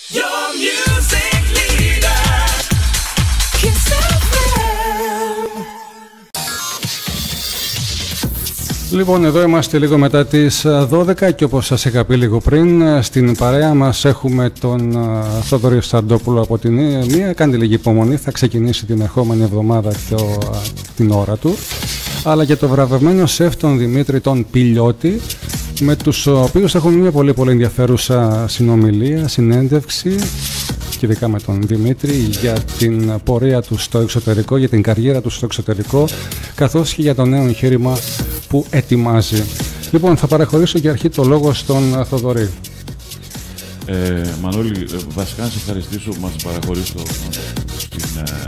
Your music leader. Kiss FM. Λοιπόν, εδώ είμαστε λίγο μετά τις 12 και όπως σας είχα πει λίγο πριν, στην παρέα μας έχουμε τον Θοδωρή Σταντόπουλο από την μία. Κάντε λίγη υπομονή, θα ξεκινήσει την ερχόμενη εβδομάδα την ώρα του. Αλλά και το βραβευμένο σεφ τον Δημήτρη τον Πιλιώτη, με τους οποίους έχουμε μια πολύ πολύ ενδιαφέρουσα συνομιλία, συνέντευξη, και ειδικά με τον Δημήτρη, για την πορεία του στο εξωτερικό, για την καριέρα του στο εξωτερικό, καθώς και για το νέο εγχείρημα που ετοιμάζει. Λοιπόν, θα παραχωρήσω για αρχή το λόγο στον Θοδωρή. Μανώλη, βασικά να σε ευχαριστήσω που μας παραχωρείς στην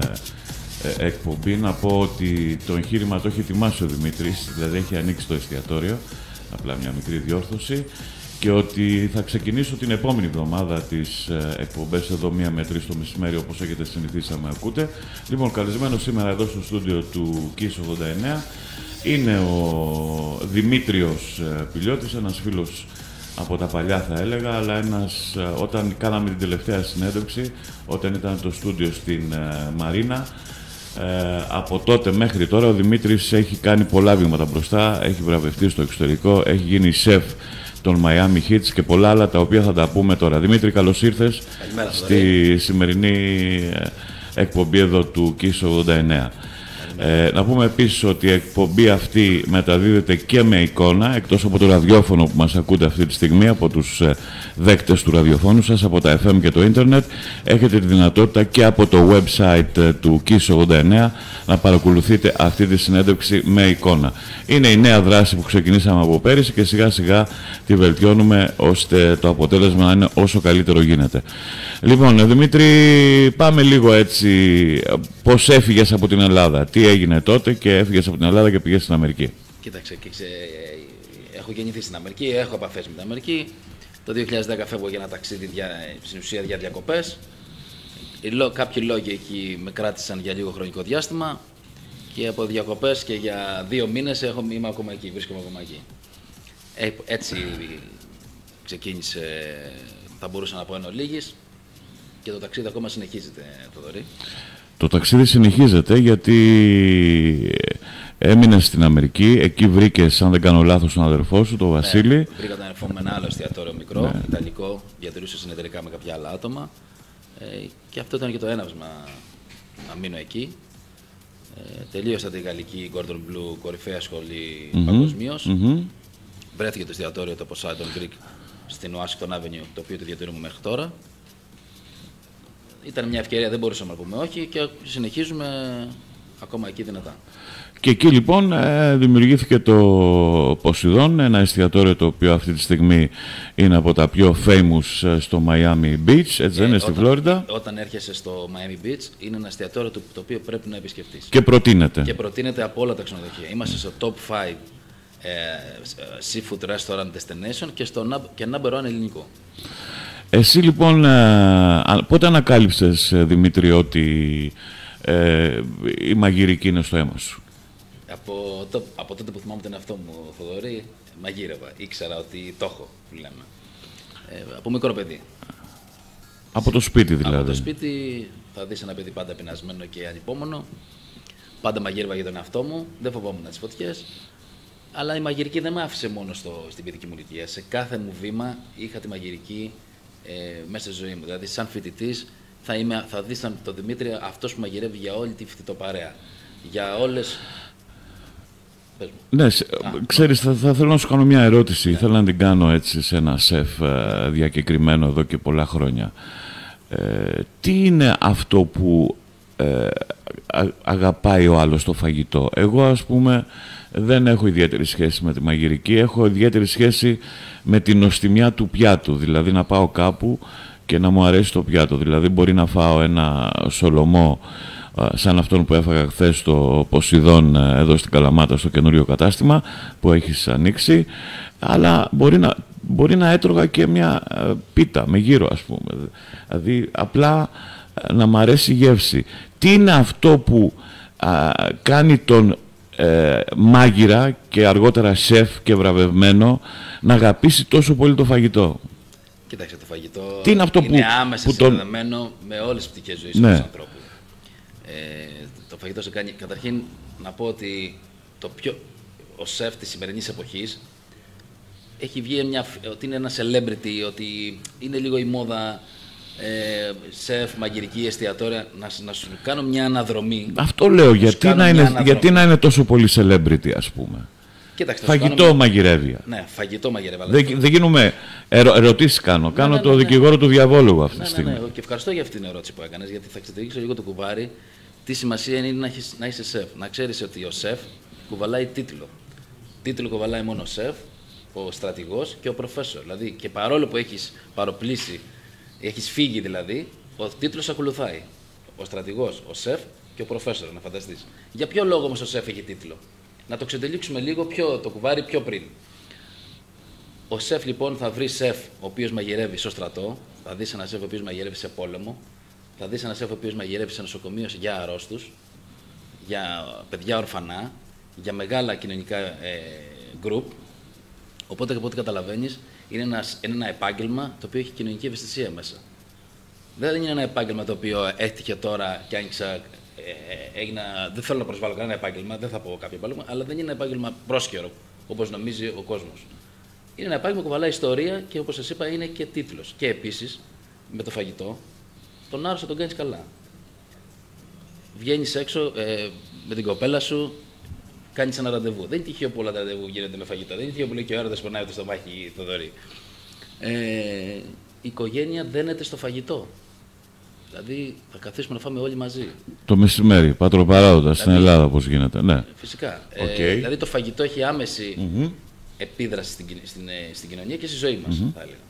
εκπομπή. Να πω ότι το εγχείρημα το έχει ετοιμάσει ο Δημήτρης, δηλαδή έχει ανοίξει το εστιατόριο, απλά μια μικρή διόρθωση, και ότι θα ξεκινήσω την επόμενη εβδομάδα τις εκπομπές εδώ 1 με 3 το μεσημέρι, όπως έχετε συνηθίσει να με ακούτε. Λοιπόν, καλεσμένο σήμερα εδώ στο στούντιο του KISS 89 είναι ο Δημήτριος Πιλιώτης, ένας φίλος από τα παλιά θα έλεγα, αλλά ένας, όταν κάναμε την τελευταία συνέντευξη, όταν ήταν το στούντιο στην Μαρίνα, από τότε μέχρι τώρα ο Δημήτρης έχει κάνει πολλά βήματα μπροστά, έχει βραβευτεί στο εξωτερικό, έχει γίνει σεφ των Miami Hits και πολλά άλλα τα οποία θα τα πούμε τώρα. Δημήτρη, καλώς ήρθες στη σημερινή εκπομπή εδώ του KISS 89. Να πούμε επίσης ότι η εκπομπή αυτή μεταδίδεται και με εικόνα, εκτός από το ραδιόφωνο που μας ακούτε αυτή τη στιγμή, από τους δέκτες του ραδιοφώνου σας, από τα FM και το ίντερνετ. Έχετε τη δυνατότητα και από το website του KISS 89 να παρακολουθείτε αυτή τη συνέντευξη με εικόνα. Είναι η νέα δράση που ξεκινήσαμε από πέρυσι και σιγά σιγά τη βελτιώνουμε ώστε το αποτέλεσμα να είναι όσο καλύτερο γίνεται. Λοιπόν, Δημήτρη, πάμε λίγο έτσι, πώς έφυγες από την Ελλάδα, τι έγινε τότε και έφυγες από την Ελλάδα και πήγες στην Αμερική. Κοίταξε, έχω γεννηθεί στην Αμερική, έχω επαφές με την Αμερική. Το 2010 φεύγω για ένα ταξίδι, στην ουσία για διακοπές. Κάποιοι λόγοι εκεί με κράτησαν για λίγο χρονικό διάστημα και από διακοπές και για 2 μήνες είμαι ακόμα εκεί, βρίσκομαι ακόμα εκεί. Έτσι ξεκίνησε, θα μπορούσα να πω εν ολίγης, και το ταξίδι ακόμα συνεχίζεται, Θοδωρή. Το ταξίδι συνεχίζεται γιατί έμεινες στην Αμερική, εκεί βρήκες, αν δεν κάνω λάθος, τον αδερφό σου, τον Βασίλη. Ναι, βρήκα τον αδερφό μου με ένα άλλο εστιατόριο μικρό, ιταλικό, διατηρούσε συνεταιρικά με κάποια άλλα άτομα. Και αυτό ήταν και το έναυσμα να μείνω εκεί. Τελείωσα τη γαλλική Gordon Bleu, κορυφαία σχολή παγκοσμίως. Βρέθηκε το εστιατόριο το Poseidon Greek στην Washington Avenue, το οποίο το διατηρούμε μέχρι τώρα. Ήταν μια ευκαιρία, δεν μπορούσαμε να πούμε όχι και συνεχίζουμε ακόμα εκεί δυνατά. Και εκεί λοιπόν δημιουργήθηκε το Poseidon, ένα εστιατόριο το οποίο αυτή τη στιγμή είναι από τα πιο famous στο Miami Beach, έτσι δεν είναι, στη Φλόριντα. Όταν έρχεσαι στο Miami Beach είναι ένα εστιατόριο το οποίο πρέπει να επισκεφτείς. Και προτείνεται. Και προτείνεται από όλα τα ξενοδοχεία. Είμαστε στο top 5 seafood restaurant destination και number 1 ελληνικό. Εσύ λοιπόν πότε ανακάλυψες, Δημήτρη, ότι η μαγειρική είναι στο αίμα σου? Από τότε που θυμάμαι τον εαυτό μου, Θοδωρή, μαγείρευα. Ήξερα ότι το έχω, που λέμε. Από μικρό παιδί. Από το σπίτι δηλαδή? Από το σπίτι θα δεις ένα παιδί πάντα πεινασμένο και ανυπόμονο. Πάντα μαγείρευα για τον εαυτό μου, δεν φοβόμουν τις φωτιές. Αλλά η μαγειρική δεν με άφησε μόνο στην παιδική μου ηλικία. Σε κάθε μου βήμα είχα τη μαγειρική μέσα στη ζωή μου. Δηλαδή, σαν φοιτητής, θα δεις τον Δημήτρη αυτός που μαγειρεύει για όλη τη φοιτητοπαρέα. Για όλες. Ναι, ξέρεις, θα θέλω να σου κάνω μια ερώτηση. Ναι. Θέλω να την κάνω έτσι σε ένα σεφ διακεκριμένο εδώ και πολλά χρόνια. Τι είναι αυτό που αγαπάει ο άλλος στο φαγητό? Εγώ, ας πούμε, δεν έχω ιδιαίτερη σχέση με τη μαγειρική. Έχω ιδιαίτερη σχέση με την νοστιμιά του πιάτου. Δηλαδή να πάω κάπου και να μου αρέσει το πιάτο. Δηλαδή μπορεί να φάω ένα σολομό σαν αυτόν που έφαγα χθες στο Poseidon εδώ στην Καλαμάτα, στο καινούριο κατάστημα που έχεις ανοίξει, αλλά μπορεί να έτρωγα και μια πίτα με γύρο, ας πούμε. Δηλαδή απλά να μ' αρέσει η γεύση. Τι είναι αυτό που κάνει τον μάγειρα και αργότερα σεφ και βραβευμένο να αγαπήσει τόσο πολύ το φαγητό? Κοίταξε, το φαγητό Τι είναι αυτό άμεσα που τον- συνδεδεμένο με όλες τις πτυχές ζωής Ναι. ενός ανθρώπου. Το φαγητό σε κάνει. Καταρχήν, να πω ότι ο σεφ της σημερινής εποχής έχει βγει ότι είναι ένα celebrity, ότι είναι λίγο η μόδα σεφ, μαγειρική, εστιατόρια. Να σου κάνω μια αναδρομή. Αυτό λέω, κάνω μια αναδρομή. γιατί να είναι τόσο πολύ celebrity, ας πούμε. Κοίταξε, θα σου Φαγητό κάνω μαγειρεύει. Ναι, φαγητό μαγειρεύει. Δεν γίνουμε. Ερωτήσεις κάνω. Κάνω το δικηγόρο του διαβόλου αυτή τη στιγμή. Ναι, και ευχαριστώ για αυτή την ερώτηση που έκανες, γιατί θα ξετριγύξω λίγο το κουβάρι. Τι σημασία είναι να είσαι σεφ. Να ξέρεις ότι ο σεφ κουβαλάει τίτλο. Τίτλο κουβαλάει μόνο ο σεφ, ο στρατηγός και ο προφέσορ. Δηλαδή, και παρόλο που έχεις παροπλήσει, έχεις φύγει δηλαδή, ο τίτλος ακολουθάει. Ο στρατηγός, ο σεφ και ο προφέσορ, να φανταστείς. Για ποιο λόγο όμως ο σεφ έχει τίτλο? Να το ξετυλίξουμε λίγο το κουβάρι πιο πριν. Ο σεφ λοιπόν θα βρει σεφ ο οποίος μαγειρεύει στο στρατό, θα δεις ένα σεφ ο οποίος μαγειρεύει σε πόλεμο, θα δεις ένα σεφ ο οποίος μαγειρεύει σε νοσοκομείο για αρρώστους, για παιδιά ορφανά, για μεγάλα κοινωνικά γκρουπ. Οπότε από ό,τι καταλαβαίνεις είναι ένα επάγγελμα το οποίο έχει κοινωνική ευαισθησία μέσα. Δεν είναι ένα επάγγελμα το οποίο έτυχε τώρα και άνοιξα. Δεν θέλω να προσβάλλω κανένα επάγγελμα, δεν θα πω κάποιο επάγγελμα, αλλά δεν είναι ένα επάγγελμα πρόσχερο όπως νομίζει ο κόσμος. Είναι ένα επάγγελμα που κουβαλάει ιστορία και όπως σας είπα είναι και τίτλος. Και επίσης με το φαγητό, τον άρρωστο τον κάνεις καλά. Βγαίνεις έξω με την κοπέλα σου, κάνεις ένα ραντεβού. Δεν είναι τυχαίο που όλα τα ραντεβού γίνονται με φαγητό. Δεν είναι τυχαίο που λέει και ο έρωτας περνάει το στομάχι Θοδωρή. Η οικογένεια δένεται στο φαγητό. Δηλαδή θα καθίσουμε να φάμε όλοι μαζί. Το μεσημέρι, πατροπαράδοτα στην Ελλάδα, πώς γίνεται. Ναι. Φυσικά. Okay. Δηλαδή το φαγητό έχει άμεση επίδραση στην κοινωνία και στη ζωή μας, θα έλεγα.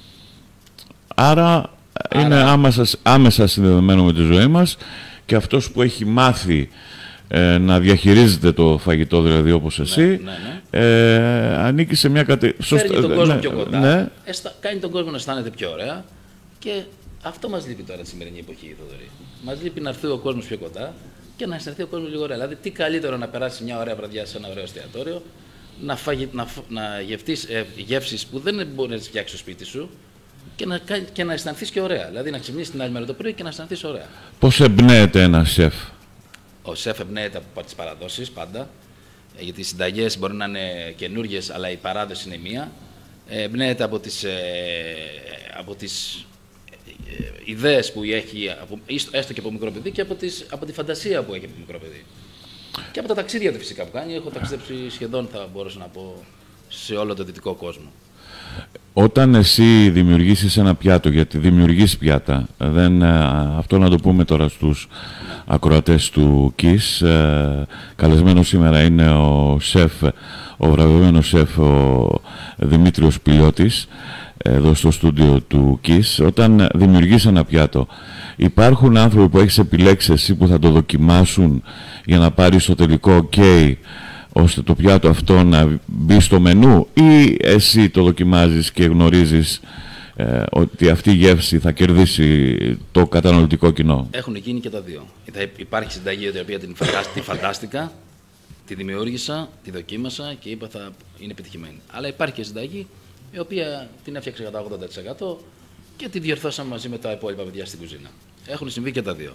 Άρα είναι άμεσα συνδεδεμένο με τη ζωή μας και αυτός που έχει μάθει να διαχειρίζεται το φαγητό, δηλαδή όπως εσύ, ανήκει σε μια κατηγορία. Φέρνει τον κόσμο πιο κοντά, κάνει τον κόσμο να αισθάνεται πιο ωραία και αυτό μας λείπει τώρα τη σημερινή εποχή, Θοδωρή. Μας λείπει να έρθει ο κόσμος πιο κοντά και να αισθανθεί ο κόσμος λίγο ωραία. Δηλαδή, τι καλύτερο να περάσει μια ωραία βραδιά σε ένα ωραίο εστιατόριο, να γευτείς γεύσεις που δεν μπορεί να τις φτιάξεις στο σπίτι σου και να αισθανθείς και ωραία. Δηλαδή, να ξυπνήσεις την άλλη μέρα το πρωί και να αισθανθείς ωραία. Πώς εμπνέεται ένα σεφ? Ο σεφ εμπνέεται από τις παραδόσεις πάντα, γιατί οι συνταγές μπορεί να είναι καινούργιες, αλλά η παράδοση είναι μία. Εμπνέεται από τις ιδέες που έχει, έστω και από μικρό παιδί, και από τη φαντασία που έχει από μικρό παιδί. Και από τα ταξίδια του φυσικά που κάνει. Έχω ταξιδέψει σχεδόν, θα μπορούσα να πω, σε όλο τον δυτικό κόσμο. Όταν εσύ δημιουργήσεις ένα πιάτο, γιατί δημιουργείς πιάτα, αυτό να το πούμε τώρα στους ακροατές του KISS, καλεσμένος σήμερα είναι ο βραβευμένος σεφ, ο Δημήτριος Πιλιώτης, εδώ στο στούντιο του KISS. Όταν δημιουργείς ένα πιάτο, υπάρχουν άνθρωποι που έχεις επιλέξει εσύ που θα το δοκιμάσουν για να πάρεις το τελικό OK, ώστε το πιάτο αυτό να μπει στο μενού, ή εσύ το δοκιμάζεις και γνωρίζεις ότι αυτή η γεύση θα κερδίσει το καταναλωτικό κοινό? Έχουν γίνει και τα δύο. Υπάρχει συνταγή η οποία τη φαντάστηκα, τη δημιούργησα, τη δοκίμασα και είπα θα είναι επιτυχημένη. Αλλά υπάρχει και συνταγή η οποία την έφτιαξε κατά 80% και τη διορθώσαμε μαζί με τα υπόλοιπα παιδιά στην κουζίνα. Έχουν συμβεί και τα δύο.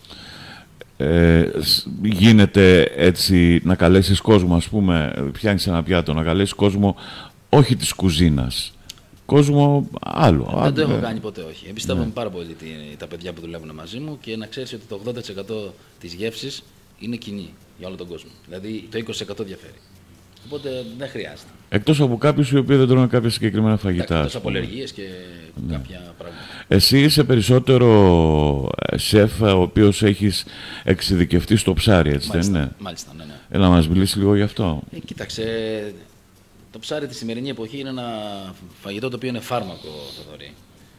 Γίνεται έτσι να καλέσεις κόσμο, ας πούμε, φτιάχνεις ένα πιάτο, να καλέσεις κόσμο όχι της κουζίνας, κόσμο άλλο? Δεν το έχω κάνει ποτέ, όχι. Εμπιστεύομαι πάρα πολύ τα παιδιά που δουλεύουν μαζί μου και να ξέρεις ότι το 80% της γεύσης είναι κοινή για όλο τον κόσμο. Δηλαδή το 20% διαφέρει. Οπότε δεν χρειάζεται. Εκτός από κάποιους οι οποίοι δεν τρώνε κάποια συγκεκριμένα φαγητά. Εκτός από αλλεργίες και κάποια πράγματα. Εσύ είσαι περισσότερο σεφ ο οποίος έχεις εξειδικευτεί στο ψάρι, έτσι δεν είναι? Μάλιστα, ναι. Έλα να μας μιλήσει λίγο γι' αυτό. Κοίταξε, το ψάρι τη σημερινή εποχή είναι ένα φαγητό το οποίο είναι φάρμακο, Θοδωρή.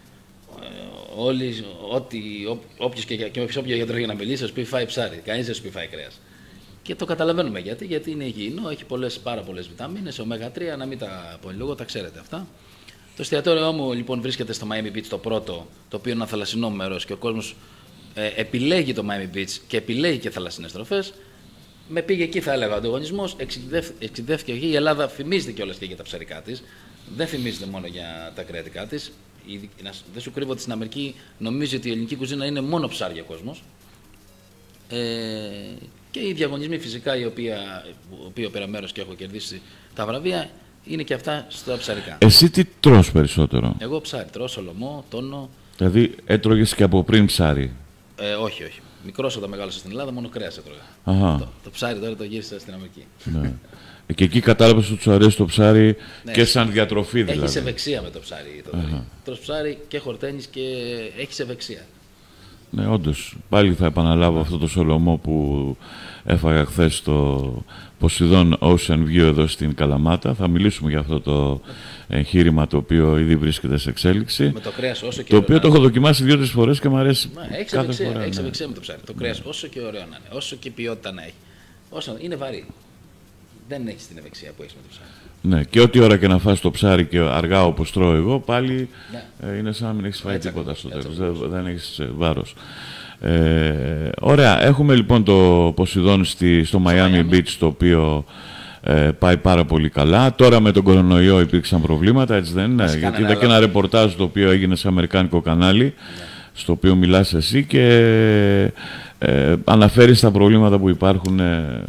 Όποιος και σε όποιο γιατρό για να μιλήσει, θα σου πει φάει ψάρι. Κανείς δεν σου πει φάει κρέας. Και το καταλαβαίνουμε γιατί είναι υγιεινό, έχει πάρα πολλές βιταμίνες, ω3, να μην τα πολυλογώ, τα ξέρετε αυτά. Το εστιατόριό μου λοιπόν βρίσκεται στο Miami Beach, το πρώτο, το οποίο είναι ένα θαλασσινό μέρος και ο κόσμος επιλέγει το Miami Beach και επιλέγει και θαλασσινές τροφές. Με πήγε εκεί, θα έλεγα, ο ανταγωνισμός, εξειδεύτηκε εκεί. Η Ελλάδα φημίζεται κιόλας και για τα ψαρικά της. Δεν φημίζεται μόνο για τα κρεατικά της. Δεν σου κρύβω ότι στην Αμερική νομίζει ότι η ελληνική κουζίνα είναι μόνο ψάρια κόσμος. Και οι διαγωνισμοί φυσικά, οι οποίοι πήρα μέρος και έχω κερδίσει τα βραβεία, είναι και αυτά στα ψαρικά. Εσύ τι τρως περισσότερο? Εγώ ψάρι τρώω, σολομό, τόνο. Δηλαδή έτρωγες και από πριν ψάρι? Όχι. Μικρός όταν μεγάλωσα στην Ελλάδα, μόνο κρέας έτρωγα. Το ψάρι τώρα το γύρισα στην Αμερική. Ναι. Και εκεί κατάλαβες ότι σου αρέσει το ψάρι και σαν διατροφή δηλαδή? Έχεις ευεξία με το ψάρι. Τρως ψάρι και χορταίνεις και έχεις ευεξία. Ναι, όντως. Πάλι θα επαναλάβω αυτό το σολομό που έφαγα χθες στο Poseidon Ocean View εδώ στην Καλαμάτα. Θα μιλήσουμε για αυτό το εγχείρημα το οποίο ήδη βρίσκεται σε εξέλιξη. Με το κρέας όσο και το οποίο το έχω δοκιμάσει 2-3 φορές και μου αρέσει κάθε φορά. Έχεις ευεξία με το ψάρι. Το κρέας όσο και ωραίο να είναι, όσο και ποιότητα να έχει. Είναι βαρύ. Δεν έχεις την ευεξία που έχεις με το ψάρι. Ναι, και ό,τι ώρα και να φας το ψάρι και αργά όπως τρώω εγώ, πάλι είναι σαν να μην έχεις φάει τίποτα στο τέλος. Δεν έχεις βάρος. Ωραία. Έχουμε λοιπόν το Poseidon στο Miami Beach, το οποίο πάει πάρα πολύ καλά. Τώρα με τον κορονοϊό υπήρξαν προβλήματα, έτσι δεν είναι? Γιατί είδα και ένα ρεπορτάζ το οποίο έγινε σε αμερικάνικο κανάλι, στο οποίο μιλάς εσύ και αναφέρεις τα προβλήματα που υπάρχουν.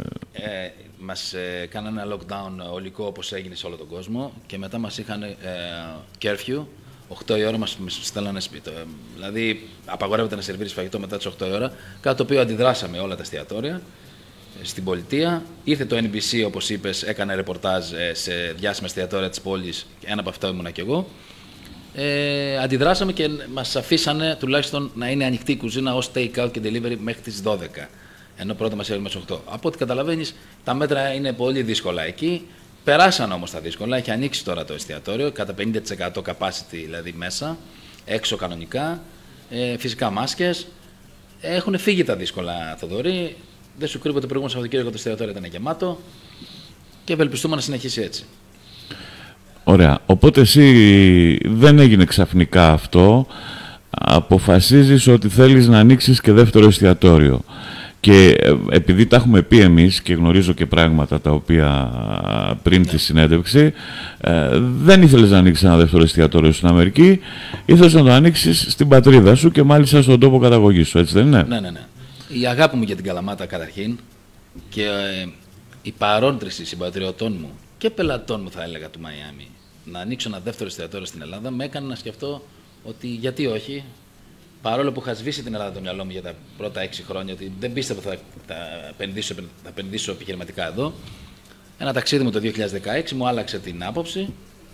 Μας κάνανε ένα lockdown ολικό όπως έγινε σε όλο τον κόσμο και μετά μας είχαν curfew, 8 η ώρα μας στέλνανε σπίτι. Δηλαδή απαγορεύεται να σερβίρεις φαγητό μετά τις 8 η ώρα, κάτι το οποίο αντιδράσαμε όλα τα εστιατόρια στην πολιτεία. Ήρθε το NBC, όπως είπες, έκανε ρεπορτάζ σε διάσημα εστιατόρια της πόλης, ένα από αυτά ήμουνα κι εγώ. Αντιδράσαμε και μας αφήσανε τουλάχιστον να είναι ανοιχτή η κουζίνα ως take out και delivery μέχρι τις 12. Ενώ πρώτα μας έβγαλε στις 8. Από ό,τι καταλαβαίνεις, τα μέτρα είναι πολύ δύσκολα εκεί. Περάσαν όμως τα δύσκολα. Έχει ανοίξει τώρα το εστιατόριο, κατά 50% capacity δηλαδή μέσα, έξω κανονικά. Φυσικά μάσκες. Έχουν φύγει τα δύσκολα, Θοδωρή. Δεν σου κρύβω ότι το προηγούμενο Σαββατοκύριακο το εστιατόριο ήταν γεμάτο και ευελπιστούμε να συνεχίσει έτσι. Ωραία. Οπότε εσύ δεν έγινε ξαφνικά αυτό. Αποφασίζεις ότι θέλεις να ανοίξεις και δεύτερο εστιατόριο. Και επειδή τα έχουμε πει εμείς και γνωρίζω και πράγματα τα οποία πριν τη συνέντευξη, δεν ήθελες να ανοίξεις ένα δεύτερο εστιατόριο στην Αμερική, ήθελες να το ανοίξεις στην πατρίδα σου και μάλιστα στον τόπο καταγωγής σου, έτσι δεν είναι? Ναι. Η αγάπη μου για την Καλαμάτα καταρχήν και η παρόντριση συμπατριωτών μου και πελατών μου, θα έλεγα, του Μαϊάμι, να ανοίξω ένα δεύτερο εστιατόριο στην Ελλάδα, με έκανε να σκεφτώ ότι γιατί όχι. Παρόλο που είχα σβήσει την Ελλάδα το μυαλό μου για τα πρώτα 6 χρόνια, ότι δεν πίστευα ότι θα επενδύσω επιχειρηματικά εδώ. Ένα ταξίδι μου το 2016 μου άλλαξε την άποψη.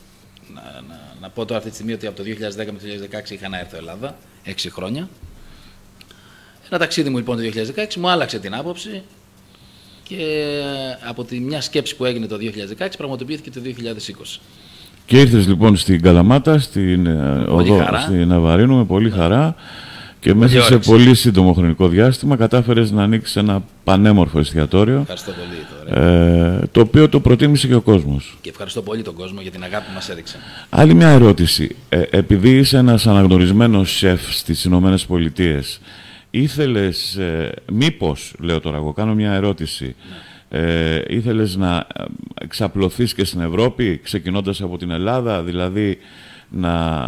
Να πω τώρα αυτή τη στιγμή ότι από το 2010 με το 2016 είχα να έρθω Ελλάδα, 6 χρόνια. Ένα ταξίδι μου λοιπόν το 2016 μου άλλαξε την άποψη και από τη μια σκέψη που έγινε το 2016 πραγματοποιήθηκε το 2020. Και ήρθες λοιπόν στην Καλαμάτα, στην Ναβαρίνου, με πολύ χαρά και μέσα σε πολύ σύντομο χρονικό διάστημα κατάφερες να ανοίξεις ένα πανέμορφο εστιατόριο. Ευχαριστώ πολύ. Το οποίο το προτίμησε και ο κόσμος. Και ευχαριστώ πολύ τον κόσμο για την αγάπη που μας έδειξε. Άλλη μια ερώτηση. Επειδή είσαι ένας αναγνωρισμένος σεφ στις Ηνωμένες Πολιτείες, ήθελες, μήπως, λέω τώρα εγώ, κάνω μια ερώτηση, ήθελες να εξαπλωθείς και στην Ευρώπη, ξεκινώντας από την Ελλάδα, δηλαδή να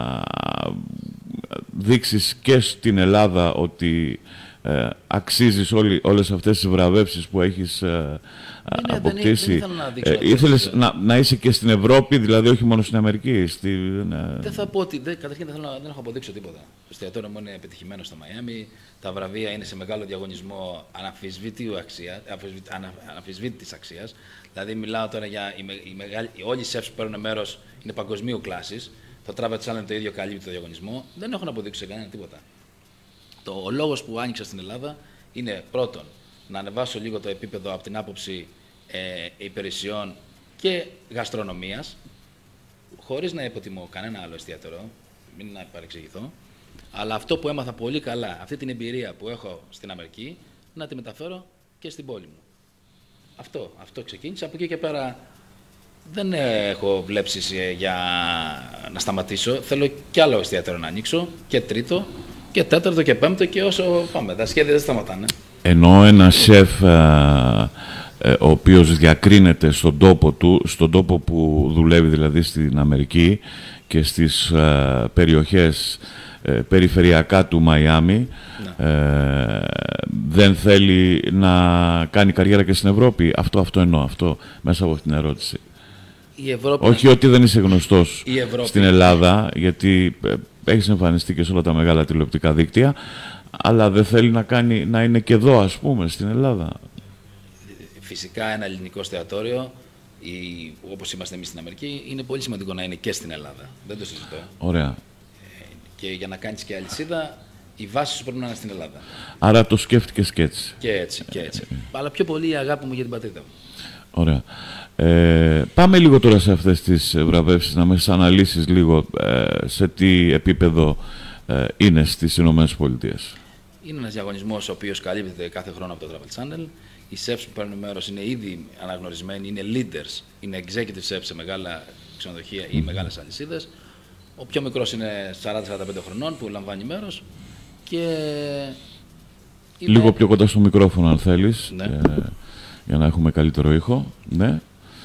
δείξεις και στην Ελλάδα ότι αξίζεις όλες αυτές τις βραβεύσεις που έχεις αποκτήσει? Ήθελες να είσαι και στην Ευρώπη, δηλαδή όχι μόνο στην Αμερική? Δεν θα πω ότι, καταρχήν δεν έχω αποδείξει τίποτα. Το εστιατόριο μου είναι επιτυχημένο στο Μαϊάμι, τα βραβεία είναι σε μεγάλο διαγωνισμό αναμφισβήτητης αξίας. Δηλαδή μιλάω τώρα για όλοι οι σεφs που παίρνουν μέρος είναι παγκοσμίου κλάσης. Το Travel Channel το ίδιο καλύπτει το διαγωνισμό. Δεν έχω να αποδείξει σε κανένα τίποτα. Ο λόγος που άνοιξα στην Ελλάδα είναι πρώτον να ανεβάσω λίγο το επίπεδο από την άποψη υπηρεσιών και γαστρονομίας, χωρίς να υποτιμώ κανένα άλλο εστιατόριο, μην να παρεξηγηθώ, αλλά αυτό που έμαθα πολύ καλά, αυτή την εμπειρία που έχω στην Αμερική, να τη μεταφέρω και στην πόλη μου. Αυτό ξεκίνησε. Από εκεί και πέρα δεν έχω βλέψεις για να σταματήσω. Θέλω κι άλλο εστιατόριο να ανοίξω, και τρίτο, και τέταρτο και πέμπτο, και όσο πάμε. Τα σχέδια δεν σταματάνε. Ενώ ένα σεφ ο οποίος διακρίνεται στον τόπο του, στον τόπο που δουλεύει δηλαδή στην Αμερική, και στις περιοχές περιφερειακά του Μαϊάμι, δεν θέλει να κάνει καριέρα και στην Ευρώπη? Αυτό εννοώ, αυτό μέσα από την ερώτηση. Η Ευρώπη... Όχι ότι δεν είσαι γνωστός Ευρώπη... στην Ελλάδα, γιατί έχεις εμφανιστεί και σε όλα τα μεγάλα τηλεοπτικά δίκτυα, αλλά δεν θέλει να είναι και εδώ, ας πούμε, στην Ελλάδα. Φυσικά ένα ελληνικό εστιατόριο, όπως είμαστε εμείς στην Αμερική, είναι πολύ σημαντικό να είναι και στην Ελλάδα. Δεν το συζητώ. Ωραία. Και για να κάνεις και αλυσίδα, η βάση σου πρέπει να είναι στην Ελλάδα. Άρα το σκέφτηκες και έτσι. Και έτσι. Αλλά πιο πολύ η αγάπη μου για την πατρίδα μου. Ωραία. Πάμε λίγο τώρα σε αυτές τις βραβεύσεις, να μας αναλύσεις λίγο σε τι επίπεδο είναι στις Ηνωμένες Πολιτείες. Είναι ένας διαγωνισμός ο οποίος καλύπτεται κάθε χρόνο από το Travel Channel. Οι chefs που παίρνουν μέρος είναι ήδη αναγνωρισμένοι, είναι leaders, είναι executive chefs σε μεγάλα ξενοδοχεία ή μεγάλες αλυσίδες. Ο πιο μικρός είναι 40-45 χρονών που λαμβάνει μέρος. Και λίγο πιο κοντά στο μικρόφωνο αν θέλεις, ναι. Για να έχουμε καλύτερο ήχο. Ναι.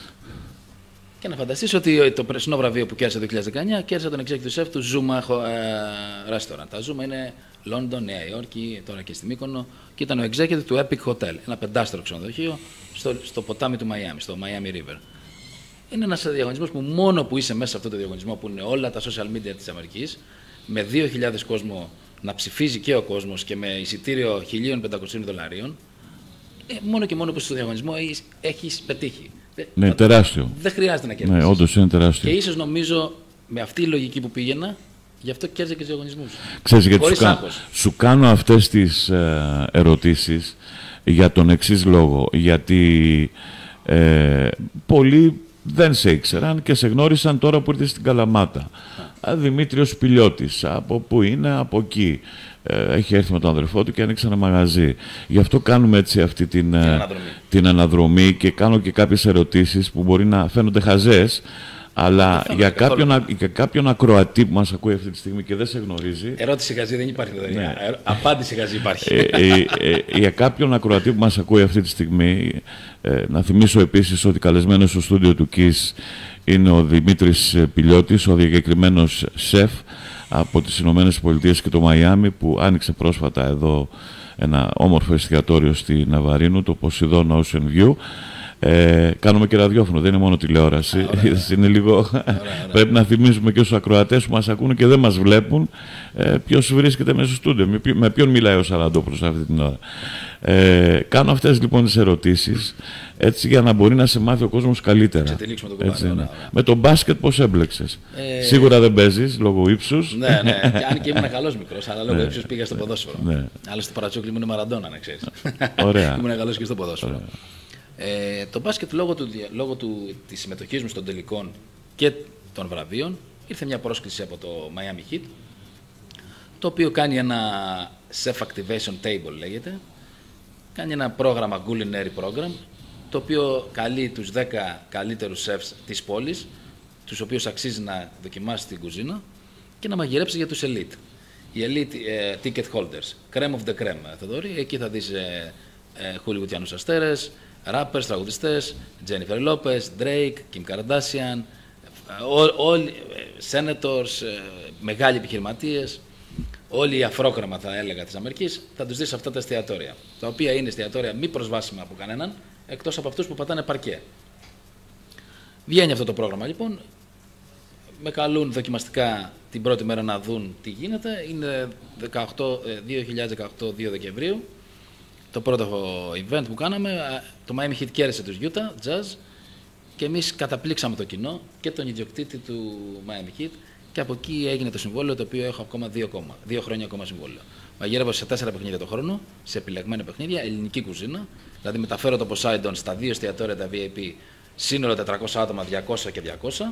Και να φανταστείς ότι το περσινό βραβείο που κέρδισε το 2019 κέρδισε τον executive chef του Zuma Restaurant. Τα Zuma είναι Λόνδον, Νέα Υόρκη, τώρα και στη Μύκονο, και ήταν ο executive του Epic Hotel, ένα πεντάστερο ξενοδοχείο στο ποτάμι του Μαϊάμι, στο Miami River. Είναι ένας διαγωνισμός που μόνο που είσαι μέσα σε αυτό το διαγωνισμό, που είναι όλα τα social media της Αμερικής, με 2.000 κόσμο να ψηφίζει και ο κόσμος και με εισιτήριο $1.500, μόνο και μόνο που στο διαγωνισμό έχεις πετύχει. Ναι, τεράστιο. Δεν χρειάζεται να κερδίσεις. Ναι, όντως είναι τεράστιο. Και ίσως νομίζω με αυτή τη λογική που πήγαινα, γι' αυτό κέρδιζε και τους διαγωνισμούς. Ξέρεις, γιατί σου κάνω αυτές τις ερωτήσεις για τον εξής λόγο. Γιατί πολλοί δεν σε ήξεραν και σε γνώρισαν τώρα που ήρθες στην Καλαμάτα. Δημήτριος Πηλιώτης, από πού είναι, από εκεί. Έχει έρθει με τον αδερφό του και άνοιξε ένα μαγαζί. Γι' αυτό κάνουμε έτσι αυτή την αναδρομή και κάνω και κάποιες ερωτήσεις που μπορεί να φαίνονται χαζές, αλλά για κάποιον ακροατή που μας ακούει αυτή τη στιγμή και δεν σε γνωρίζει... Ερώτηση χαζή δεν υπάρχει, δηλαδή. Ναι. Απάντηση χαζή υπάρχει. Για κάποιον ακροατή που μας ακούει αυτή τη στιγμή, να θυμίσω επίσης ότι καλεσμένος στο στούντιο του KISS είναι ο Δημήτρης Πηλιώτης, ο διακεκριμένος σεφ από τις Ηνωμένες Πολιτείες και το Μαϊάμι, που άνοιξε πρόσφατα εδώ ένα όμορφο εστιατόριο στη Ναβαρίνου, το Poseidon Ocean View. Κάνουμε και ραδιόφωνο, δεν είναι μόνο τηλεόραση. Είναι λίγο... Πρέπει να θυμίζουμε και στους ακροατές που μας ακούνε και δεν μας βλέπουν ποιος βρίσκεται μέσα στο στούντιο, με ποιον μιλάει ο Σαραντόπουλος αυτή την ώρα. Κάνω αυτές λοιπόν τις ερωτήσεις έτσι για να μπορεί να σε μάθει ο κόσμος καλύτερα. Με το μπάσκετ πώς έμπλεξες? Σίγουρα δεν παίζεις λόγω ύψους. Ναι, αν και ήμουν καλός μικρός, αλλά λόγω ύψους πήγα στο ποδόσφαιρο. Άλλωστε στο παρατσούκλι μου είναι Μαραντόνα, να ξέρεις. Ήμουν καλός και στο ποδόσφαιρο. Το μπάσκετ λόγω της συμμετοχής μου στον τελικών και των βραβείων, ήρθε μια πρόσκληση από το Miami Heat, το οποίο κάνει ένα Chef Activation Table λέγεται, κάνει ένα πρόγραμμα culinary program, το οποίο καλεί τους 10 καλύτερους chefs της πόλης, τους οποίους αξίζει να δοκιμάσει την κουζίνα και να μαγειρέψει για τους elite. Οι elite ticket holders, crème of the crème, Θοδωρή, εκεί θα δεις χολιγουτιανούς αστέρες, rappers, τραγουδιστές, Jennifer Lopez, Drake, Kim Kardashian, όλοι senators, μεγάλοι επιχειρηματίες, όλοι οι αφρόκραμα θα έλεγα της Αμερικής, θα τους δεις σε αυτά τα εστιατόρια, τα οποία είναι εστιατόρια μη προσβάσιμα από κανέναν, εκτός από αυτούς που πατάνε παρκέ. Βγαίνει αυτό το πρόγραμμα λοιπόν, με καλούν δοκιμαστικά την πρώτη μέρα να δουν τι γίνεται, είναι 2018 2 Δεκεμβρίου. Το πρώτο event που κάναμε, το Miami Heat κέρδισε τους Utah Jazz και εμείς καταπλήξαμε το κοινό και τον ιδιοκτήτη του Miami Heat και από εκεί έγινε το συμβόλαιο, το οποίο έχω ακόμα 2 χρόνια ακόμα συμβόλαιο. Μαγείρευα σε 4 παιχνίδια το χρόνο, σε επιλεγμένα παιχνίδια, ελληνική κουζίνα, δηλαδή μεταφέρω το Poseidon στα 2 εστιατόρια τα VIP, σύνολο 400 άτομα, 200 και 200.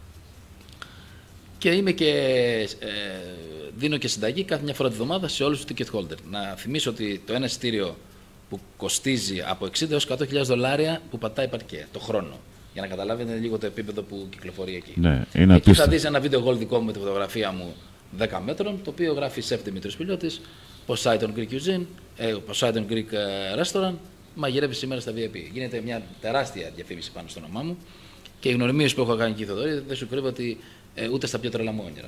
Και είμαι και δίνω και συνταγή κάθε μια φορά τη βδομάδα σε όλους τους ticket holder. Να θυμίσω ότι το ένα εισιτήριο που κοστίζει από $60,000 έως $100,000 που πατάει παρκέ το χρόνο. Για να καταλάβετε λίγο το επίπεδο που κυκλοφορεί εκεί. Ναι, είναι εκεί θα δεις ένα βίντεο goal δικό μου με τη φωτογραφία μου 10 μέτρων, το οποίο γράφει Chef Δημήτρης Πηλιώτης, Poseidon Greek Cuisine, Poseidon Greek Restaurant, μαγειρεύει σήμερα στα VIP. Γίνεται μια τεράστια διαφήμιση πάνω στο όνομά μου και οι γνωριμίες που έχω κάνει εκεί, Θοδωρή, δεν σου κρύβω ότι ούτε στα πιο τρελά μου όνειρα.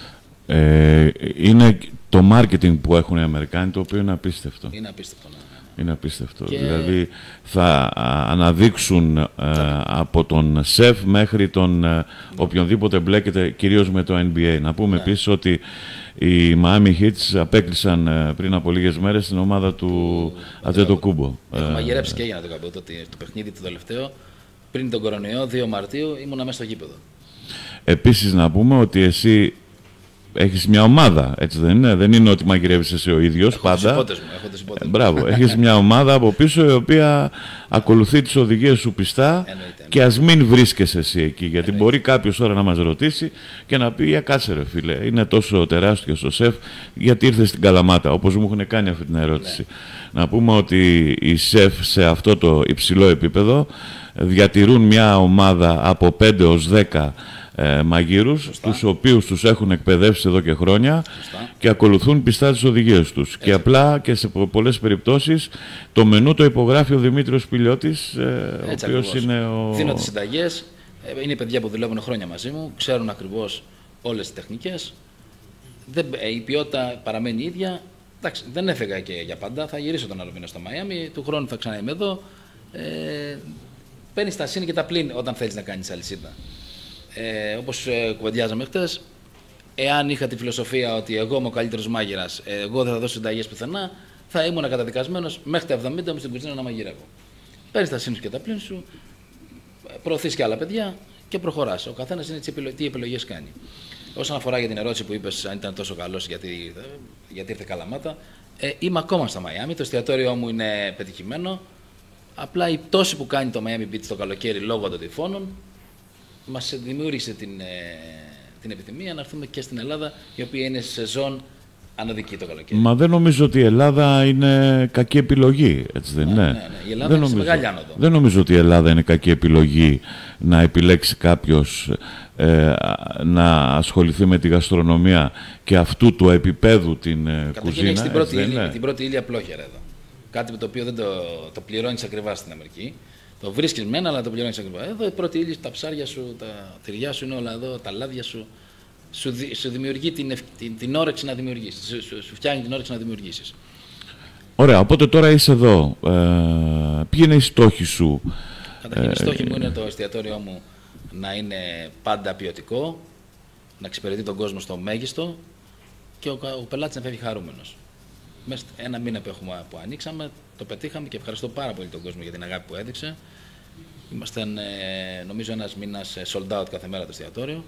Είναι το marketing που έχουν οι Αμερικάνοι, το οποίο είναι απίστευτο. Είναι απίστευτο, ναι. Είναι απίστευτο. Και... Δηλαδή θα αναδείξουν από τον σεφ μέχρι τον οποιονδήποτε μπλέκεται κυρίως με το NBA. Να πούμε επίσης ότι οι Miami Heats απέκλεισαν πριν από λίγες μέρες την ομάδα του Αντετοκούμπο. Έχω μαγειρέψει και έγινε το παιχνίδι το τελευταίο. Πριν τον κορονοϊό, 2 Μαρτίου, ήμουνα μέσα στο γήπεδο. Επίσης να πούμε ότι εσύ έχεις μια ομάδα, έτσι δεν είναι? Δεν είναι ότι μαγειρεύεις εσύ ο ίδιος Έχω πάντα. Έχω τις υπότες μου. Μπράβο, έχεις μια ομάδα από πίσω η οποία ακολουθεί τις οδηγίες σου πιστά. Εννοείται. Και ας μην βρίσκεσαι εσύ εκεί, γιατί μπορεί κάποιος τώρα να μας ρωτήσει και να πει «Για κάτσε ρε φίλε, είναι τόσο τεράστιος ο σεφ, γιατί ήρθε στην Καλαμάτα», όπως μου έχουν κάνει αυτή την ερώτηση. Να πούμε ότι οι σεφ σε αυτό το υψηλό επίπεδο διατηρούν μια ομάδα από 5 ως 10 μαγείρους, τους οποίους τους έχουν εκπαιδεύσει εδώ και χρόνια και ακολουθούν πιστά τις οδηγίες τους. Και απλά και σε πολλές περιπτώσεις το μενού το υπογράφει ο Δημήτριος Πηλιώτης, ο οποίος είναι ο... Δίνω τις συνταγές, είναι παιδιά που δουλεύουν χρόνια μαζί μου, ξέρουν ακριβώς όλες τις τεχνικές. Η ποιότητα παραμένει ίδια. Εντάξει, δεν έφεγα και για πάντα, θα γυρίσω τον άλλο μήνα στο Μαϊάμι, του χρόνου θα ξανά είμαι εδώ. Παίρνεις τα συν και τα πλήν όταν θέλεις να κάνεις αλυσίδα. Όπως κουβεντιάζαμε χτες, εάν είχα τη φιλοσοφία ότι εγώ είμαι ο καλύτερος μάγειρας, εγώ δεν θα δώσω συνταγές πουθενά, θα ήμουν καταδικασμένος μέχρι τα 70 μου στην κουζίνα να μαγειρεύω. Παίρνεις τα σύν και τα πλήν σου, προωθείς και άλλα παιδιά και προχωράς. Ο καθένας είναι τι επιλογές κάνει. Όσον αφορά για την ερώτηση που είπες, αν ήταν τόσο καλός γιατί ήρθε Καλαμάτα, είμαι ακόμα στο Μαϊάμι, το εστιατόριό μου είναι πετυχημένο. Απλά η πτώση που κάνει το Miami Beach το καλοκαίρι λόγω των τυφώνων μας δημιούργησε την επιθυμία να έρθουμε και στην Ελλάδα, η οποία είναι σεζόν ανωδική το καλοκαίρι. Μα δεν νομίζω ότι η Ελλάδα είναι κακή επιλογή, έτσι δεν είναι? Ναι. Η Ελλάδα είναι σε μεγάλη άνοδο. Δεν νομίζω ότι η Ελλάδα είναι κακή επιλογή να επιλέξει κάποιος να ασχοληθεί με τη γαστρονομία και αυτού του επίπεδου την κουζίνα. Καταρχήν την πρώτη ύλη απλόχερα εδώ. Κάτι με το οποίο δεν το πληρώνεις ακριβά στην Αμερική. Το βρίσκεις μένα, αλλά το πληρώνεις ακριβά. Εδώ η πρώτη ύλη, τα ψάρια σου, τα τυριά σου είναι όλα εδώ, τα λάδια σου. Σου δημιουργεί την όρεξη να δημιουργήσεις. Σου φτιάχνει την όρεξη να δημιουργήσεις. Ωραία, οπότε τώρα είσαι εδώ. Ποιοι είναι οι στόχοι σου? Καταρχήν, οι στόχοι μου είναι το εστιατόριό μου να είναι πάντα ποιοτικό, να εξυπηρετεί τον κόσμο στο μέγιστο και ο πελάτης να φεύγει χαρούμενος. Μέσα ένα μήνα που ανοίξαμε, το πετύχαμε και ευχαριστώ πάρα πολύ τον κόσμο για την αγάπη που έδειξε. Είμαστε νομίζω ένας μήνας sold out κάθε μέρα το εστιατόριο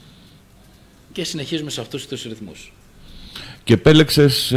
και συνεχίζουμε σε αυτούς τους ρυθμούς. Και επέλεξες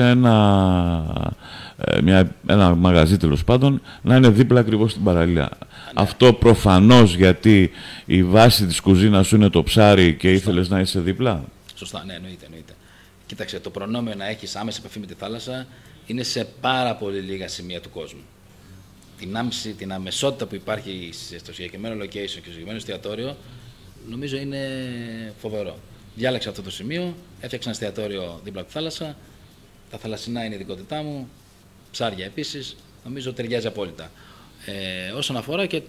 ένα μαγαζί, τέλος πάντων, να είναι δίπλα ακριβώς στην παραλία. Ναι. Αυτό προφανώς γιατί η βάση της κουζίνας σου είναι το ψάρι και ήθελες να είσαι δίπλα. Σωστά, ναι, εννοείται. Κοίταξε, το προνόμιο να έχεις άμεση επαφή με τη θάλασσα είναι σε πάρα πολύ λίγα σημεία του κόσμου. Την αμεσότητα που υπάρχει στο συγκεκριμένο location και στο συγκεκριμένο εστιατόριο, νομίζω είναι φοβερό. Διάλεξα αυτό το σημείο, έφτιαξα ένα εστιατόριο δίπλα από τη θάλασσα. Τα θαλασσινά είναι η ειδικότητά μου, ψάρια επίσης, νομίζω ταιριάζει απόλυτα. Όσον αφορά και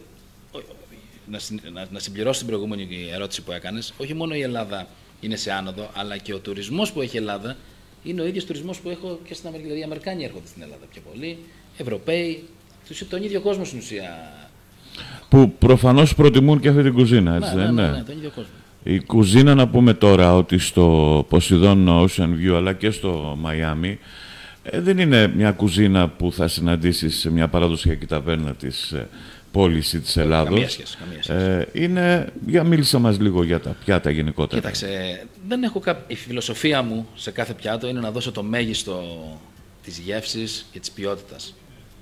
να συμπληρώσω την προηγούμενη ερώτηση που έκανες, όχι μόνο η Ελλάδα είναι σε άνοδο, αλλά και ο τουρισμός που έχει η Ελλάδα είναι ο ίδιος τουρισμός που έχω και στην Αμερική. Δηλαδή, οι Αμερικάνοι έρχονται στην Ελλάδα πιο πολύ, Ευρωπαίοι, τον ίδιο κόσμο στην ουσία. Που προφανώς προτιμούν και αυτή την κουζίνα, έτσι δεν είναι? Ναι, τον ίδιο κόσμο. Η κουζίνα, να πούμε τώρα ότι στο Poseidon Ocean View αλλά και στο Μαϊάμι δεν είναι μια κουζίνα που θα συναντήσεις σε μια παραδοσιακή ταβέρνα της πόλης ή της Ελλάδος. Καμία σχέση. Μίλησα μας λίγο για τα πιάτα γενικότερα. Κοίταξε, η φιλοσοφία μου σε κάθε πιάτο είναι να δώσω το μέγιστο της γεύσης και της ποιότητας.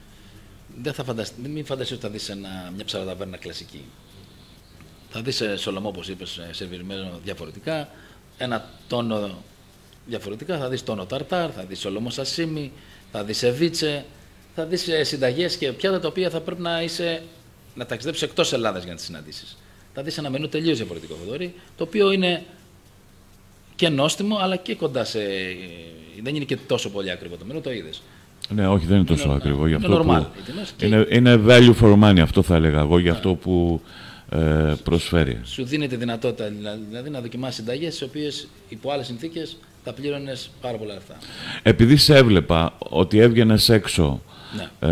Μην φανταστείς ότι θα δεις μια ψαροταβέρνα κλασική. Θα δεις σολομό, όπως είπες, σερβιρισμένο διαφορετικά, ένα τόνο διαφορετικά, θα δεις τόνο ταρτάρ, θα δεις σολομό σασίμι, θα δεις σεβίτσε, θα δεις συνταγές και πιάτα τα οποία θα πρέπει να ταξιδέψεις εκτός Ελλάδας για να τις συναντήσεις. Θα δεις ένα μενού τελείως διαφορετικό, Θοδωρή, το οποίο είναι και νόστιμο, αλλά και κοντά δεν είναι και τόσο πολύ ακριβό το μενού, το είδες. Ναι, όχι, δεν είναι τόσο ακριβό. Είναι normal. Είναι value for money, αυτό θα έλεγα εγώ, για αυτό που προσφέρει. Σου δίνει τη δυνατότητα δηλαδή να δοκιμάσει συνταγές τις οποίες υπό άλλες συνθήκες θα πλήρωνες πάρα πολλά λεφτά. Επειδή σε έβλεπα ότι έβγαινες έξω Ναι.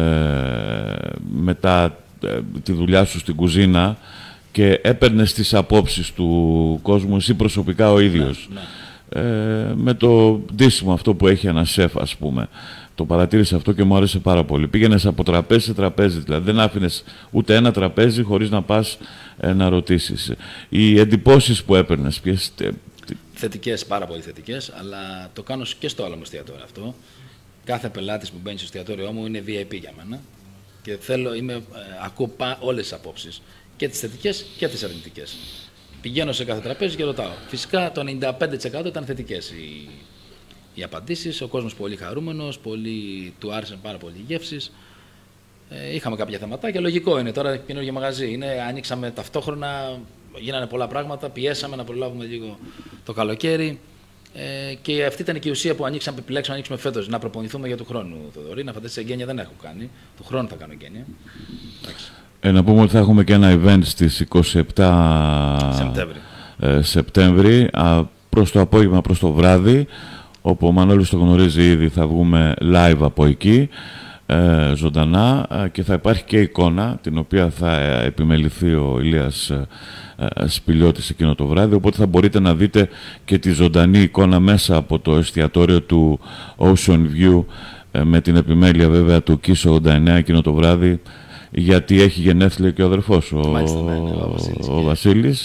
μετά τη δουλειά σου στην κουζίνα και έπαιρνες τις απόψεις του κόσμου εσύ προσωπικά ο ίδιος, Ναι. με το ντύσιμο αυτό που έχει ένα σεφ, ας πούμε. Το παρατήρησα αυτό και μου άρεσε πάρα πολύ. Πήγαινες από τραπέζι σε τραπέζι, δηλαδή δεν άφηνες ούτε ένα τραπέζι χωρίς να πας να ρωτήσεις. Οι εντυπώσεις που έπαιρνες, ποιες... Θετικές, πάρα πολύ θετικές, αλλά το κάνω και στο άλλο μου εστιατόριο αυτό. Κάθε πελάτης που μπαίνει στο εστιατόριό μου είναι VIP για μένα και ακούω όλες τις απόψεις, και τις θετικές και τις αρνητικές. Πηγαίνω σε κάθε τραπέζι και ρωτάω. Φυσικά το 95% ήταν θετικές οι απαντήσεις. Ο κόσμος πολύ χαρούμενος, του άρεσαν πάρα πολύ οι γεύσεις. Είχαμε κάποια θεματάκια, λογικό είναι τώρα καινούργιο μαγαζί. Ανοίξαμε ταυτόχρονα, γίνανε πολλά πράγματα, πιέσαμε να προλάβουμε λίγο το καλοκαίρι. Και αυτή ήταν και η ουσία που επιλέξαμε να ανοίξουμε φέτος, να προπονηθούμε για του χρόνου. Θοδωρή, να φανταστείς, εγγένεια δεν έχω κάνει. Του χρόνου θα κάνω εγγένεια. Να πούμε ότι θα έχουμε και ένα event στις 27 Σεπτέμβρη, προς το απόγευμα, προς το βράδυ, όπου ο Μανώλης το γνωρίζει ήδη, θα βγούμε live από εκεί, ζωντανά, και θα υπάρχει και εικόνα, την οποία θα επιμεληθεί ο Ηλίας Σπηλιώτης εκείνο το βράδυ, οπότε θα μπορείτε να δείτε και τη ζωντανή εικόνα μέσα από το εστιατόριο του Ocean View, με την επιμέλεια βέβαια του Kiss 89 εκείνο το βράδυ, γιατί έχει γενέθλια και ο αδερφός, ο Βασίλης,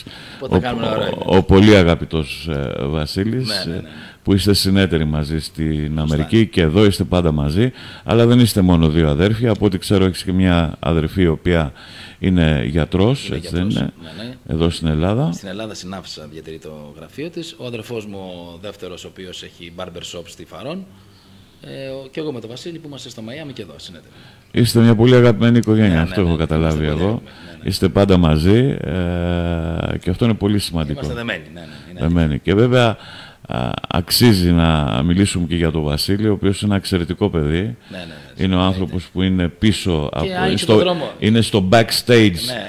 ο πολύ αγαπητός Βασίλης, που είστε συνέτεροι μαζί στην Αμερική και εδώ είστε πάντα μαζί, αλλά δεν είστε μόνο δύο αδέρφια. Από ό,τι ξέρω έχεις και μια αδερφή η οποία είναι γιατρός, έτσι δεν είναι, εδώ στην Ελλάδα. Στην Ελλάδα συνάφησα, διατηρεί το γραφείο της. Ο αδερφός μου ο δεύτερος, ο οποίος έχει barber shop στη Φαρών, και εγώ με τον Βασίλη που είμαστε στο Μαϊάμι και εδώ συνέτεροι. Είστε μια πολύ αγαπημένη οικογένεια, αυτό έχω καταλάβει εγώ. Είστε πάντα μαζί, και αυτό είναι πολύ σημαντικό. Είμαστε δεμένοι. Και βέβαια αξίζει να μιλήσουμε και για τον Βασίλη, ο οποίος είναι ένα εξαιρετικό παιδί. Είναι ο άνθρωπος που είναι πίσω, είναι στο backstage,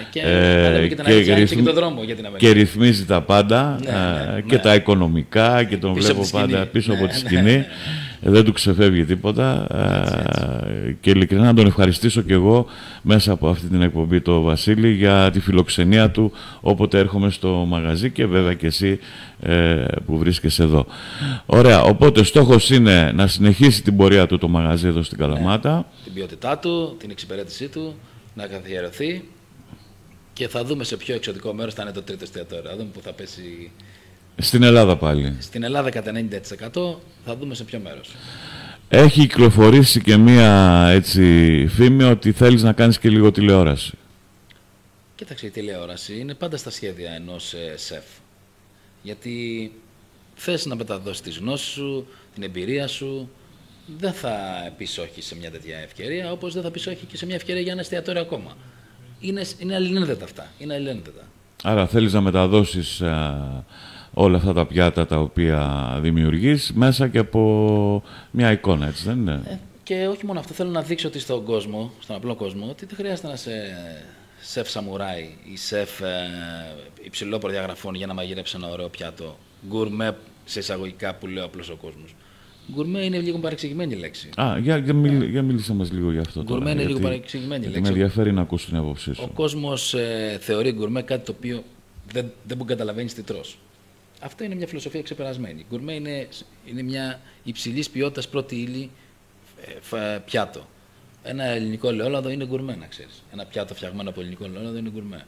και ρυθμίζει τα πάντα, και τα οικονομικά, και τον βλέπω πάντα πίσω από τη σκηνή. Δεν του ξεφεύγει τίποτα, και ειλικρινά να τον ευχαριστήσω και εγώ μέσα από αυτή την εκπομπή το Βασίλη για τη φιλοξενία του όποτε έρχομαι στο μαγαζί, και βέβαια και εσύ που βρίσκεσαι εδώ. Ωραία, οπότε στόχος είναι να συνεχίσει την πορεία του το μαγαζί εδώ στην Καλαμάτα. Την ποιότητά του, την εξυπηρέτησή του, να καθιερωθεί, και θα δούμε σε ποιο εξωτικό μέρος θα είναι το τρίτο εστιατόριο. Θα δούμε που θα πέσει. Στην Ελλάδα πάλι. Στην Ελλάδα κατά 90%, θα δούμε σε ποιο μέρος. Έχει κυκλοφορήσει και μία έτσι φήμη ότι θέλεις να κάνεις και λίγο τηλεόραση. Κοίταξε, η τηλεόραση είναι πάντα στα σχέδια ενός σεφ. Γιατί θες να μεταδώσεις τις γνώσεις σου, την εμπειρία σου. Δεν θα πεις όχι σε μια τέτοια ευκαιρία, όπως δεν θα πεις όχι και σε μια ευκαιρία για ένα εστιατόριο ακόμα. Είναι αλληλένδετα αυτά. Είναι αλληλένδετα. Άρα θέλεις να μεταδώσεις όλα αυτά τα πιάτα τα οποία δημιουργείς μέσα και από μια εικόνα, έτσι δεν είναι? Και όχι μόνο αυτό, θέλω να δείξω ότι στον κόσμο, στον απλό κόσμο, ότι δεν χρειάζεται να είσαι σεφ σαμουράι ή σεφ υψηλών προδιαγραφών για να μαγειρέψει ένα ωραίο πιάτο. Γκουρμέ, σε εισαγωγικά, που λέει απλώς ο κόσμος. Γκουρμέ είναι λίγο παρεξηγημένη λέξη. Για μίλησε μας λίγο γι' αυτό. Γκουρμέ είναι λίγο παρεξηγημένη λέξη. Με ενδιαφέρει να ακούσω την άποψή σου. Ο κόσμος θεωρεί γκουρμέ κάτι το οποίο δεν μπορεί να καταλαβαίνει τι τρως. Αυτό είναι μια φιλοσοφία ξεπερασμένη. Γκουρμέ είναι μια υψηλής ποιότητας πρώτη ύλη πιάτο. Ένα ελληνικό ελαιόλαδο είναι γκουρμέ, να ξέρεις. Ένα πιάτο φτιαγμένο από ελληνικό ελαιόλαδο είναι γκουρμέ.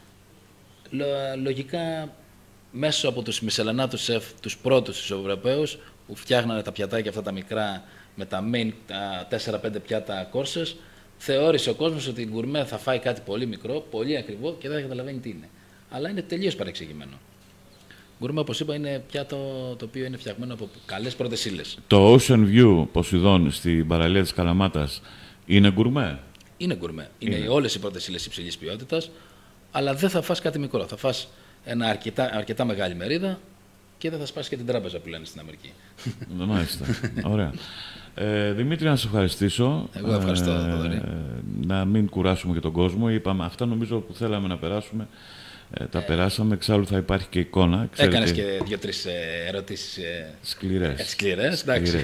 Λογικά, μέσω από τους μισελανάτους σεφ, τους πρώτους τους Ευρωπαίους, που φτιάχνανε τα πιατάκια αυτά τα μικρά με τα main, τα 4-5 πιάτα κόρσες, θεώρησε ο κόσμος ότι η γκουρμέ θα φάει κάτι πολύ μικρό, πολύ ακριβό και δεν θα καταλαβαίνει τι είναι. Αλλά είναι τελείως παρεξηγημένο. Γκουρμέ, όπως είπα, είναι πιάτο το οποίο είναι φτιαγμένο από καλές πρώτες ύλες. Το Ocean View Ποσειδών στην παραλία της Καλαμάτας είναι γκουρμέ? Είναι γκουρμέ. Είναι όλες οι πρώτες ύλες υψηλής ποιότητας, αλλά δεν θα φας κάτι μικρό. Θα φας ένα αρκετά μεγάλη μερίδα και δεν θα σπάσει και την τράπεζα που λένε στην Αμερική. Μάλιστα. Ωραία. Δημήτρη, να σε ευχαριστήσω. Εγώ ευχαριστώ, Θοδωρή. Να μην κουράσουμε και τον κόσμο. Είπαμε αυτά νομίζω που θέλαμε να περάσουμε. Τα περάσαμε, εξάλλου θα υπάρχει και εικόνα. Έκανες και 2-3 ερωτήσεις Σκληρές. εντάξει.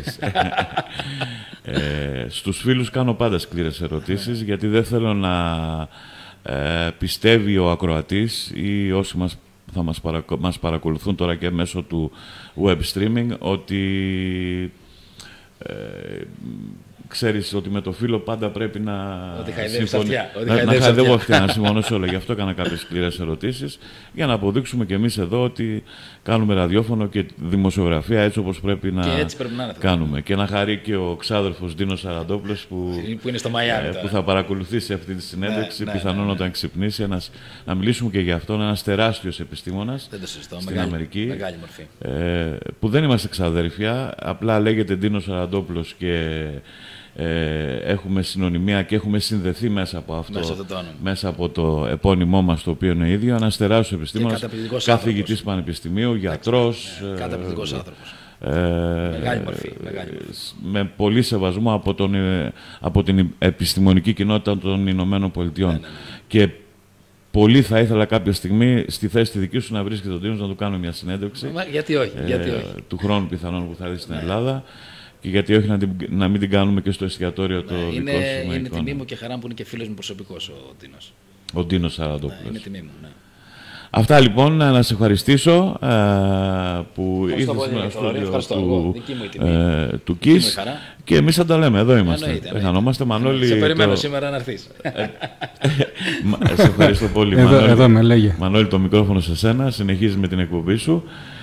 Στους φίλους κάνω πάντα σκληρές ερωτήσεις, γιατί δεν θέλω να πιστεύει ο ακροατής ή όσοι μας παρακολουθούν τώρα και μέσω του web streaming ότι ξέρεις ότι με το φίλο πάντα πρέπει να χαϊδεύω αυτιά, να συμφωνώ σε όλα. Γι' αυτό έκανα κάποιες σκληρές ερωτήσεις, για να αποδείξουμε και εμείς εδώ ότι κάνουμε ραδιόφωνο και δημοσιογραφία έτσι όπως πρέπει να κάνουμε. Και να χαρεί και ο ξάδερφος Ντίνος Σαραντόπουλος που είναι στο Μαϊάμι, που θα παρακολουθήσει αυτή τη συνέντευξη, πιθανόν όταν ξυπνήσει, να μιλήσουμε και για αυτόν, ένας τεράστιος επιστήμονας στην Αμερική, μεγάλη μορφή. Που δεν είμαστε ξαδέρφια, απλά λέγεται Ντίνος Σαραντόπουλος και έχουμε συνωνυμία και έχουμε συνδεθεί μέσα από αυτό, μέσα από το επώνυμό μας, το οποίο είναι ίδιο. Ένας τεράστιος επιστήμονας, καθηγητής πανεπιστημίου, γιατρός. Καταπληκτικός άνθρωπος. Μεγάλη μορφή. Με πολύ σεβασμό από την επιστημονική κοινότητα των Ηνωμένων Πολιτειών. Ναι. Και πολύ θα ήθελα κάποια στιγμή στη θέση τη δική σου να βρίσκει τον Ντίνος, να του κάνω μια συνέντευξη. Γιατί όχι. Του χρόνου πιθανόν που θα δει στην Ελλάδα. Και γιατί όχι να μην την κάνουμε και στο εστιατόριο το δικό σου. Είναι τιμή μου και χαρά που είναι και φίλος μου προσωπικός ο Ντίνος. Ο Ντίνος Σαραντόπουλος. Είναι τιμή μου, ναι. Αυτά λοιπόν, να σε ευχαριστήσω που ήρθες σήμερα στο του ΚΙΣ και εμείς θα τα λέμε, εδώ είμαστε. Χανόμαστε, Μανώλη. Σε περιμένω σήμερα να έρθεις. Σε ευχαριστώ πολύ, Μανώλη. Μανώλη, το μικρόφωνο σε σένα, συνεχίζεις με την εκπομπή σου.